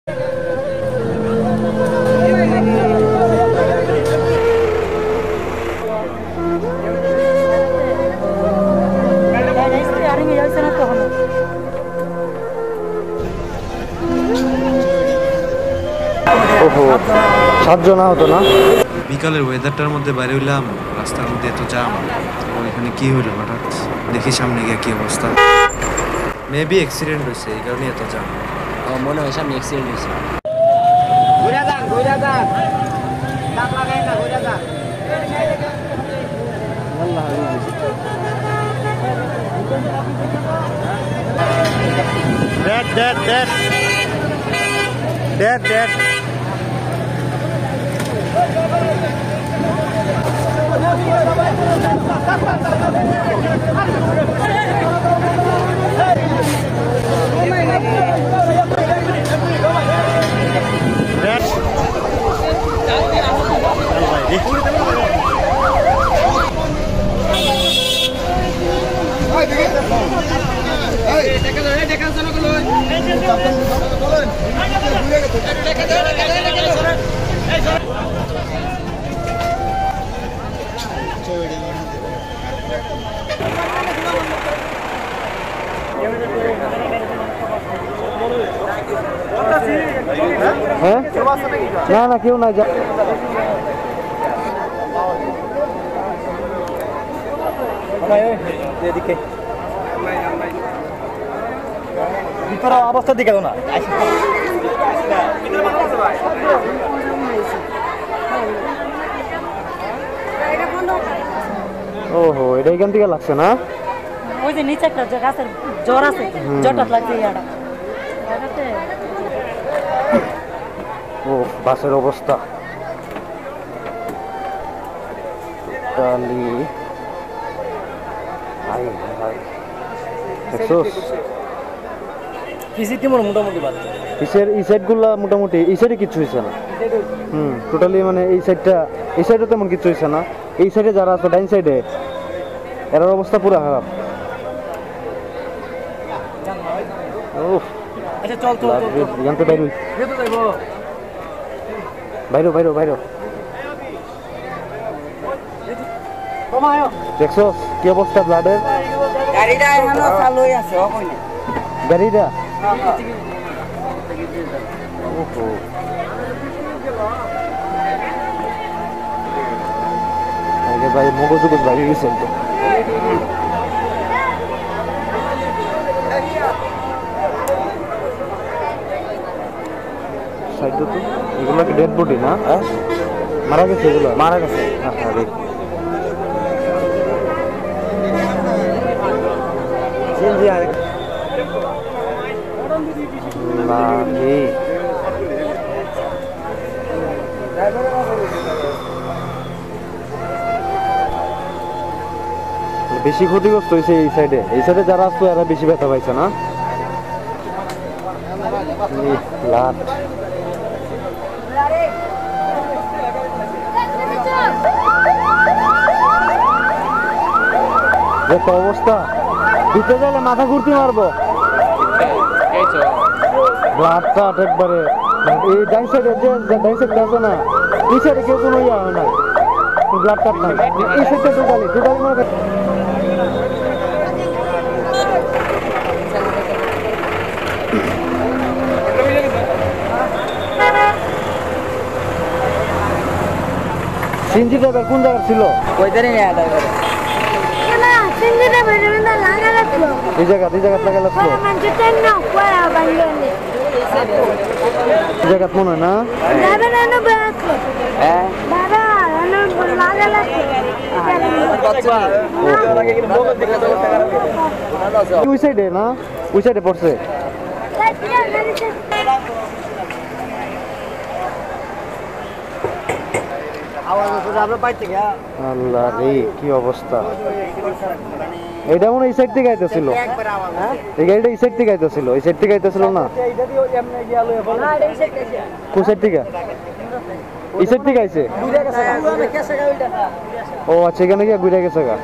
ওহো, 7 জন হতো না। বিকালের ওয়েদারটার মধ্যে বাইরে হইলাম, রাস্তার মধ্যে এত জাম। ওইখানে কি হইলো হঠাৎ দেখি সামনে গিয়ে কি অবস্থা। মেবি অ্যাক্সিডেন্ট হয়েছে, এই কারণে এত জাম। মনে হয় সামনে অ্যাক্সিডেন্ট হয়েছে। Dead. না কেউ নাই। অবস্থা দিকে না। ওহো, এটা এখান থেকে লাগছে না? ওই যে নিচে একটা গাছের জ্বর আছে, জ্বরটা লাগছে ইয়াটা। ও বাসের অবস্থা তালি মোটামুটি এই সাইডে কিছু হয়েছে না। টোটালি মানে এই সাইডে তেমন কিছু হয়েছে না। এই সাইডে যারা আছে ডাইন সাইডে, এর অবস্থা পুরো খারাপ। বাইরো দেখছো কি অবস্থা ব্লাডের? গাড়িটা এখনো চালু আছে। গাড়িটা ভাই মগজ বাইরে গেছে তো। সাইডে তো এগুলো কি ডেড বডি না? মারা গেছে, এগুলো মারা গেছে। বেশি ক্ষতিগ্রস্ত হয়েছে এই সাইডে যারা আসতো এরা বেশি ব্যথা পাইছে না? অবস্থা দিতে গেলে মাথা ঘুরতে মারবো। ব্লাডটা একবারে এই ডাইন সাইডে আছে না, এই সাইডে কেউ কোনো ইয়া হয় না, ব্লাডটা নাই। এই সাইডটা টোটালি মানে সিনজি ড্রাইভার কোন জায়গায় ছিল? এই জায়গা লাগা লাগলো। জায়গা মনে হয় না? ওই সাইডে না, ওই সাইডে পড়ছে। আল্লাহ রে, কি অবস্থা! এটা মনে এই সাইড থেকে আইতেছিল, এই গাড়িটা এই সাইড থেকে আইতেছিল, এই সাইড থেকে আইতেছিল না? কোন সাইড থেকে? এই সাইড থেকে আইছে। ও আচ্ছা, এখানে গিয়ে ঘুরে গেছে গা।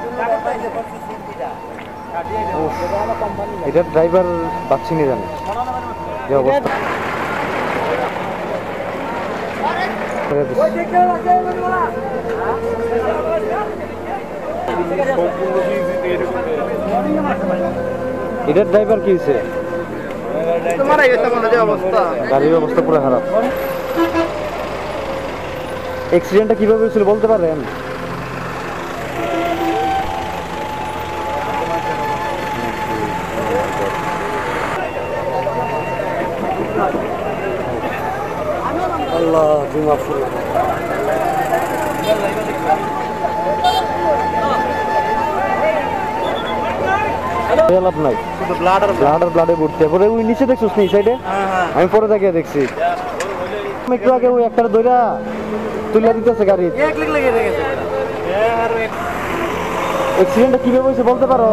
এটা ড্রাইভার বাচ্চিনি জানে যে অবস্থা। ছেড়ে দিস। এটার ড্রাইভার কি হয়েছে? গাড়ির অবস্থা পুরো খারাপ। অ্যাক্সিডেন্টটা কিভাবে হয়েছিল বলতে পারেন? আল্লাহ জুমাফুল লাভ নাই, ব্লাডে ভর্তি। পরে ওই নিচে দেখছিস নি সাইডে? আমি পরে তাকিয়ে দেখছি একটু আগে ওই একটা দইরা তুলে দিতেছে গাড়ি। অ্যাক্সিডেন্টটা কিভাবে হয়েছে বলতে পারো?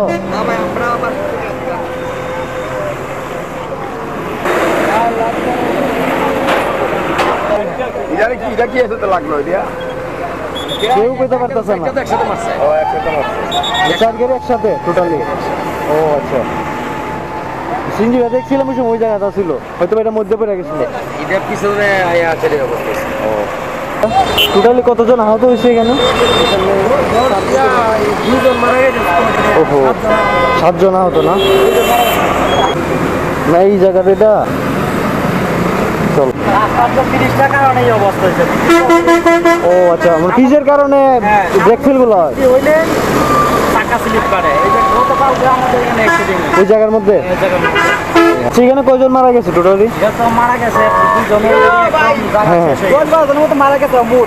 কেউ পেতে পারতেছে না। চার গাড়ি একসাথে টোটালি। ও আচ্ছা, সিঞ্জিরা দেখছিলাম ওই সময় ওই জায়গাটা ছিল, হয়তো এটা মধ্যে পড়ে গেছিল। টোটালি কতজন আহত হয়েছে এখানে? ওহো, 7 জন আহত না? না এই জায়গাটা এটা চল। ও আচ্ছা, মানে পিচের কারণে ব্রেক ফেল গুলো হয় ওই জায়গার মধ্যে। সেখানে কয়জন মারা গেছে টোটালি? মারা গেছে মারা গেছে মোট।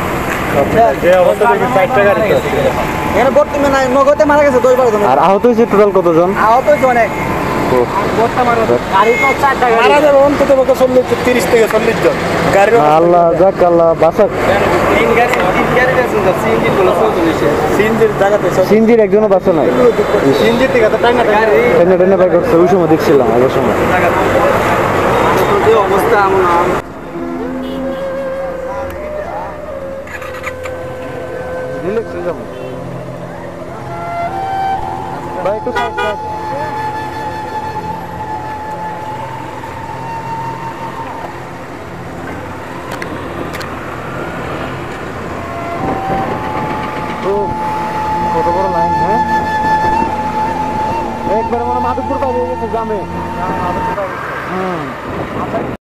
নগদে মারা গেছে 10-12 জন। আর আহত হয়েছে টোটাল কতজন? আহত হয়েছে অনেক। আল্লাহ যাক, আল্লাহ বাঁচাক। সিঞ্জির একজনও বাঁচে নাই, টেনে টেনে বাই করছে। ওই সময় দেখছিলাম আগের সময়। অবস্থা ভাই একটু সাইড সাইড। তো কত বড় লাইন, হ্যাঁ একবারে মনে মাধবপুর পাই গেছে জামে।